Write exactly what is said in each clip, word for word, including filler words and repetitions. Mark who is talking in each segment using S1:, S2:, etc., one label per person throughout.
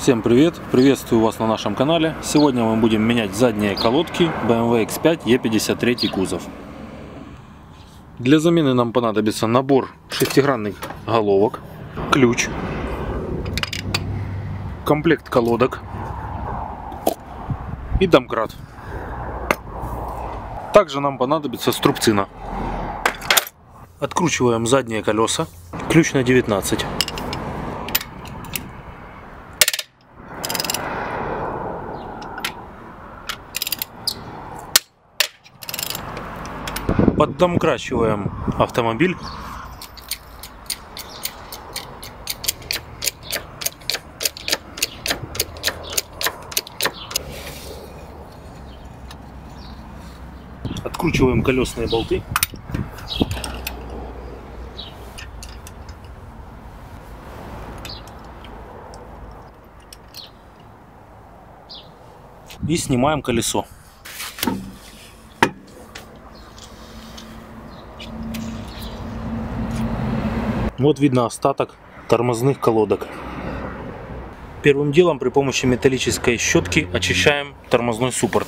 S1: Всем привет! Приветствую вас на нашем канале. Сегодня мы будем менять задние колодки бэ эм вэ икс пять е пятьдесят три кузов. Для замены нам понадобится набор шестигранных головок, ключ, комплект колодок и домкрат. Также нам понадобится струбцина. Откручиваем задние колеса, ключ на девятнадцать. Поддомкрачиваем автомобиль. Откручиваем колесные болты. И снимаем колесо. Вот видно остаток тормозных колодок. Первым делом при помощи металлической щетки очищаем тормозной суппорт.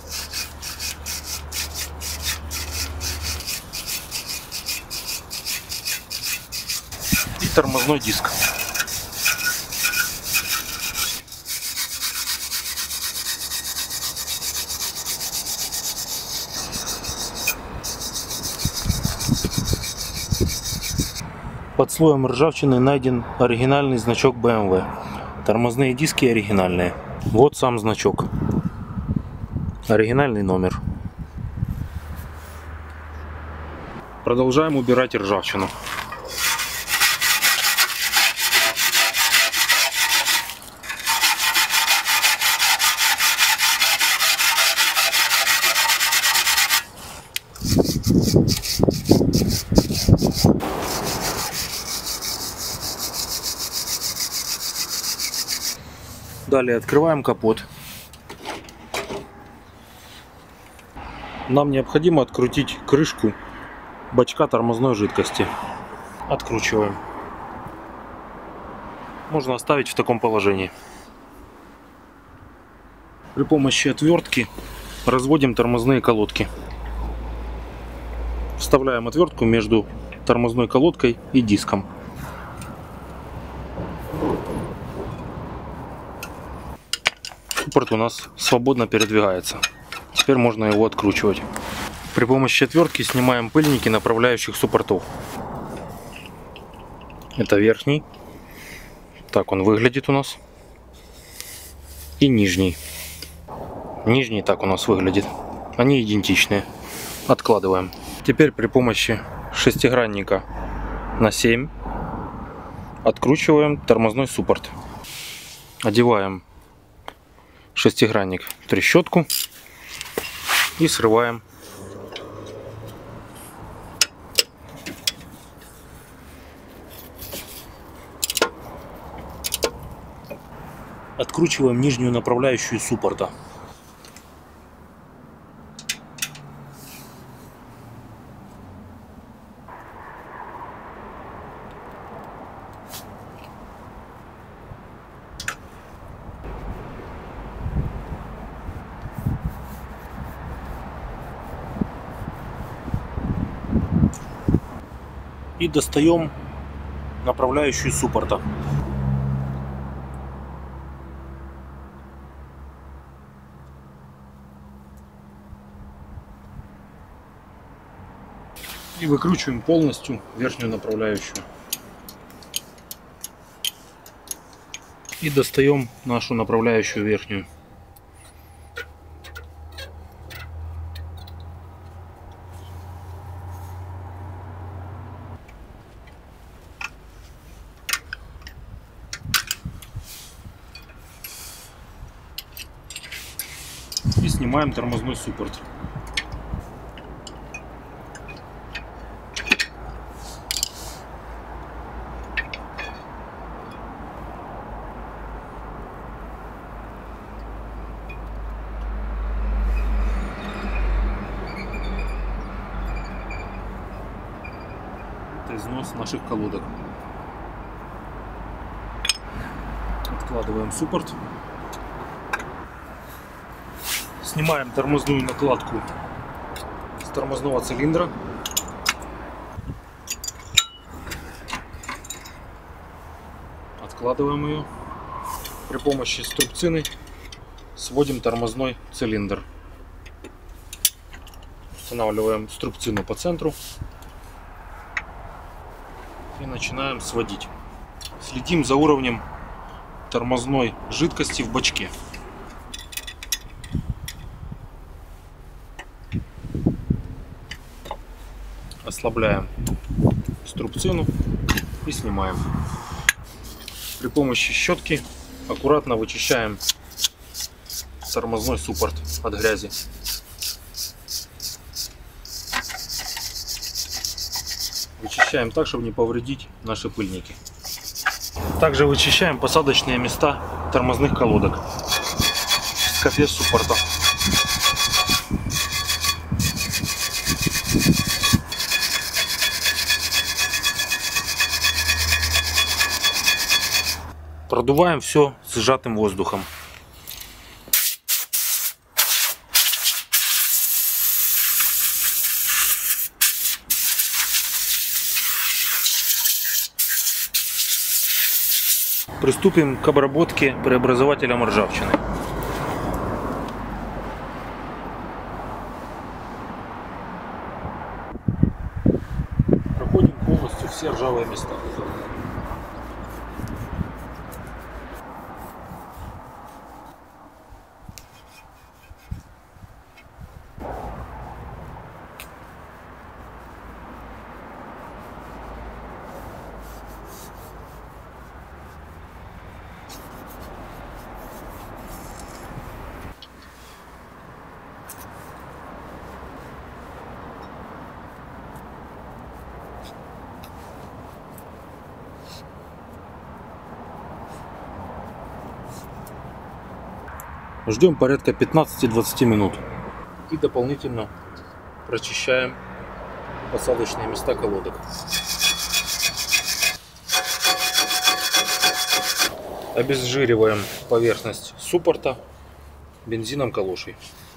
S1: И тормозной диск. Под слоем ржавчины найден оригинальный значок бэ эм вэ. Тормозные диски оригинальные. Вот сам значок. Оригинальный номер. Продолжаем убирать ржавчину. Далее открываем капот. Нам необходимо открутить крышку бачка тормозной жидкости. Откручиваем. Можно оставить в таком положении. При помощи отвертки разводим тормозные колодки. Вставляем отвертку между тормозной колодкой и диском. Суппорт у нас свободно передвигается. Теперь можно его откручивать. При помощи отвертки снимаем пыльники направляющих суппортов. Это верхний. Так он выглядит у нас. И нижний. Нижний так у нас выглядит. Они идентичные. Откладываем. Теперь при помощи шестигранника на семь откручиваем тормозной суппорт. Одеваем шестигранник в трещотку и срываем. Откручиваем нижнюю направляющую суппорта. И достаем направляющую суппорта. И выкручиваем полностью верхнюю направляющую. И достаем нашу направляющую верхнюю. И снимаем тормозной суппорт. Это износ наших колодок. Откладываем суппорт. Снимаем тормозную накладку с тормозного цилиндра. Откладываем ее. При помощи струбцины сводим тормозной цилиндр. Устанавливаем струбцину по центру и начинаем сводить. Следим за уровнем тормозной жидкости в бачке. Ослабляем струбцину и снимаем. При помощи щетки аккуратно вычищаем тормозной суппорт от грязи. Вычищаем так, чтобы не повредить наши пыльники. Также вычищаем посадочные места тормозных колодок в скобе суппорта. Продуваем все с сжатым воздухом. Приступим к обработке преобразователем ржавчины. Проходим полностью все ржавые места. Ждем порядка пятнадцати-двадцати минут и дополнительно прочищаем посадочные места колодок. Обезжириваем поверхность суппорта бензином калошей.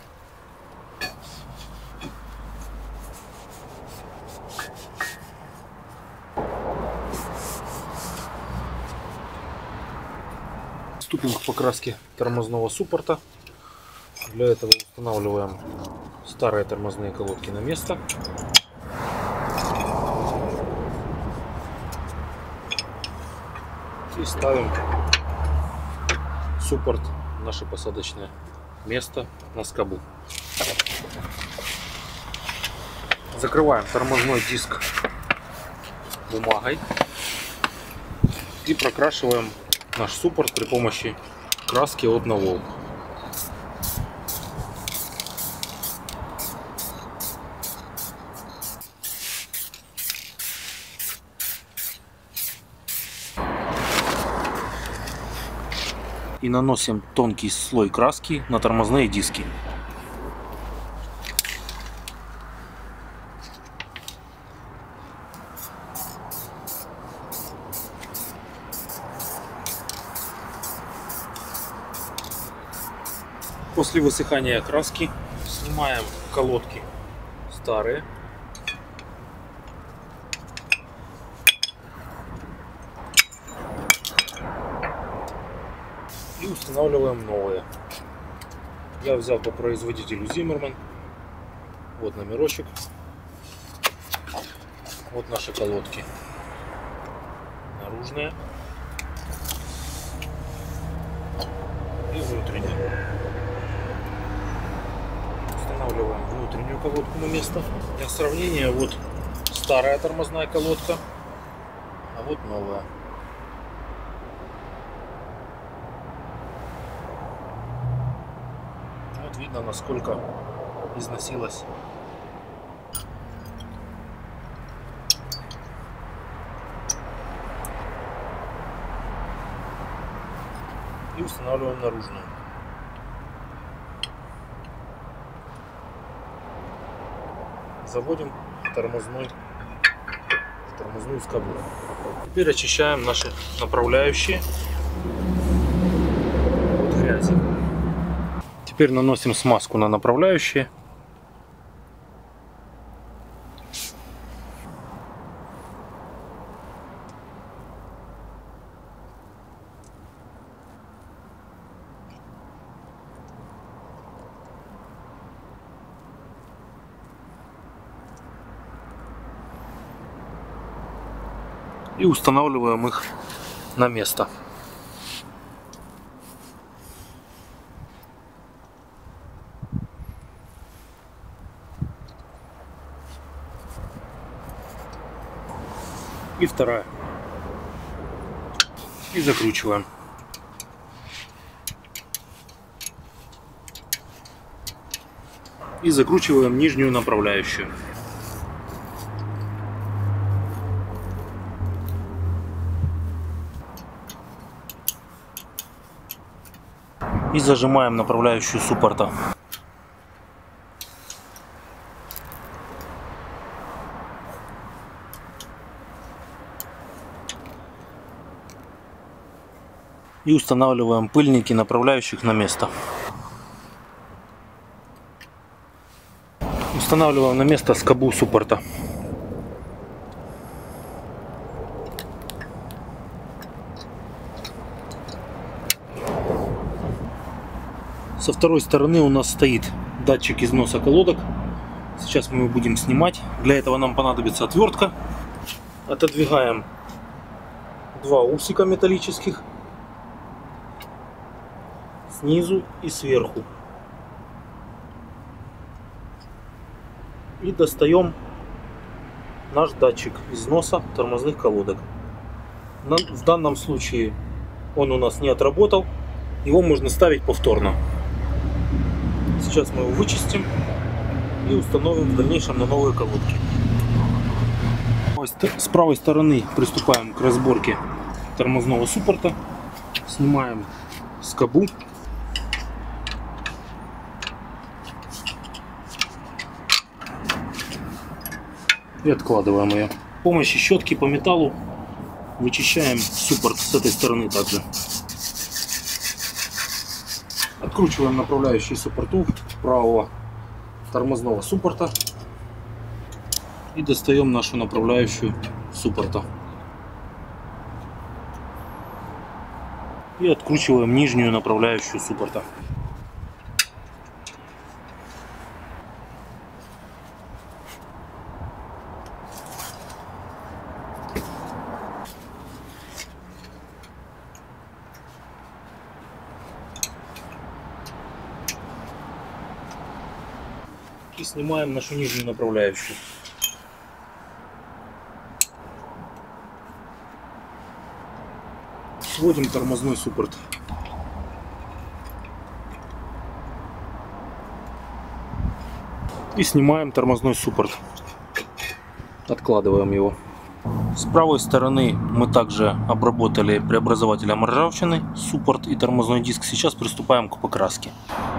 S1: Приступим к покраске тормозного суппорта. Для этого устанавливаем старые тормозные колодки на место. И ставим суппорт в наше посадочное место на скобу. Закрываем тормозной диск бумагой и прокрашиваем наш суппорт при помощи краски от Novol. И наносим тонкий слой краски на тормозные диски. После высыхания краски снимаем колодки старые и устанавливаем новые. Я взял по производителю Zimmermann. Вот номерочек. Вот наши колодки наружные и внутренние. Устанавливаем внутреннюю колодку на место. Для сравнения, вот старая тормозная колодка, а вот новая. Вот видно, насколько износилась. И устанавливаем наружную. Заводим тормозной, тормозную скобу. Теперь очищаем наши направляющие грязи. Теперь наносим смазку на направляющие. И устанавливаем их на место. И вторая. И закручиваем. И закручиваем нижнюю направляющую. И зажимаем направляющую суппорта. И устанавливаем пыльники направляющих на место. Устанавливаем на место скобу суппорта. Со второй стороны у нас стоит датчик износа колодок. Сейчас мы его будем снимать. Для этого нам понадобится отвертка. Отодвигаем два усика металлических снизу и сверху. И достаем наш датчик износа тормозных колодок. В данном случае он у нас не отработал. Его можно ставить повторно. Сейчас мы его вычистим и установим в дальнейшем на новые колодки. С правой стороны приступаем к разборке тормозного суппорта. Снимаем скобу. И откладываем ее. С помощью щетки по металлу вычищаем суппорт с этой стороны также. Откручиваем направляющие суппортов правого тормозного суппорта и достаем нашу направляющую суппорта. И откручиваем нижнюю направляющую суппорта. И снимаем нашу нижнюю направляющую. Сводим тормозной суппорт. И снимаем тормозной суппорт. Откладываем его. С правой стороны мы также обработали преобразователем ржавчины суппорт и тормозной диск. Сейчас приступаем к покраске.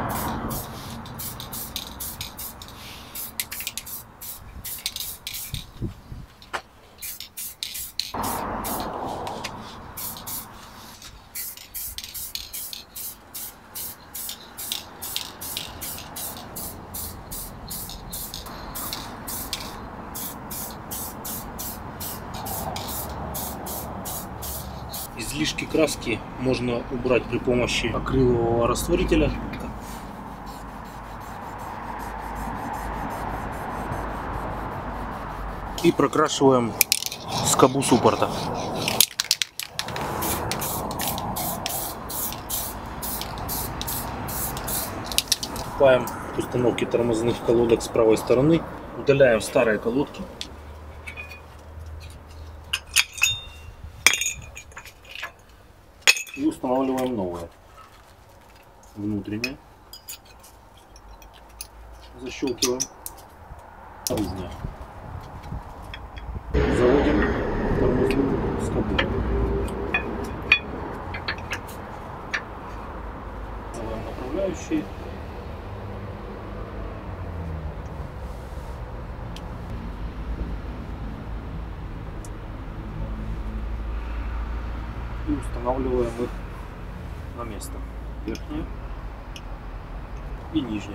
S1: Излишки краски можно убрать при помощи акрилового растворителя. И прокрашиваем скобу суппорта. Приступаем к установке тормозных колодок с правой стороны. Удаляем старые колодки. И устанавливаем новые. Внутренние. Защелкиваем. Наружные. Заводим тормозную скобу. Делаем направляющие. И устанавливаем их на место. верхняя и нижняя.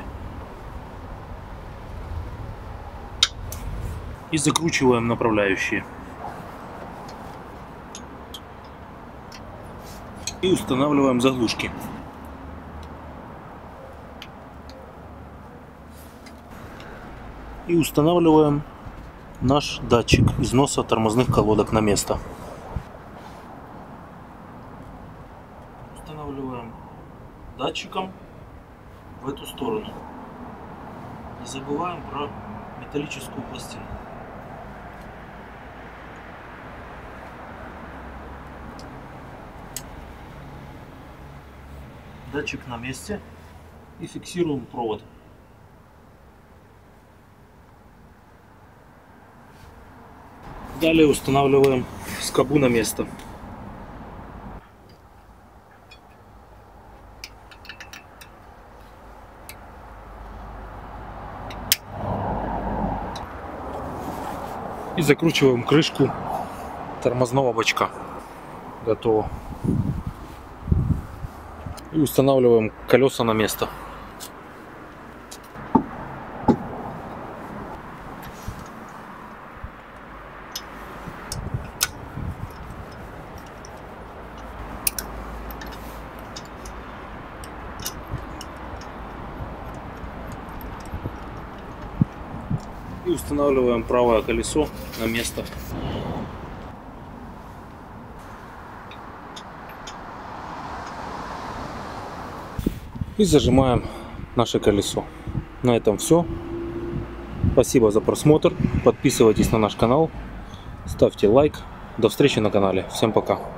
S1: И закручиваем направляющие. И устанавливаем заглушки. И устанавливаем наш датчик износа тормозных колодок на место. Устанавливаем датчиком в эту сторону. Не забываем про металлическую пластину. Датчик на месте и фиксируем провод. Далее устанавливаем скобу на место. И закручиваем крышку тормозного бачка. Готово. И устанавливаем колеса на место. И устанавливаем правое колесо на место. И зажимаем наше колесо. На этом все. Спасибо за просмотр. Подписывайтесь на наш канал. Ставьте лайк. До встречи на канале. Всем пока.